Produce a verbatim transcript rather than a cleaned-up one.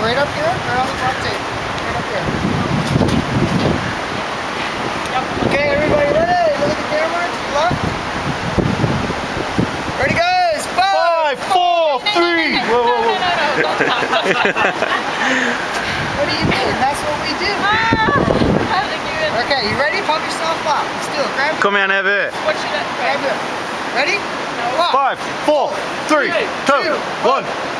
right up here, right on the front table. Right up here. Okay, everybody ready? Look at the camera to the left. Ready, guys? Five, Five four, three. No, no, no, no, no, don't stop. What do you mean? That's what we do. Okay, you ready? Pump yourself up. Let's do it. Grab it. Kom igen Evert. What should I Grab it. Ready? No. Five, four, three, two, one.